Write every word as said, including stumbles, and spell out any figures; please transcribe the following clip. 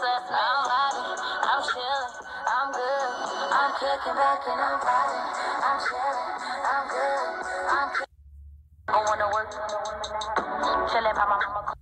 glass, I'm riding, I'm chilling, I'm good. I'm kicking back and I'm riding, I'm chilling, I'm good. I'm kicking. I wanna work, chilling by my mama.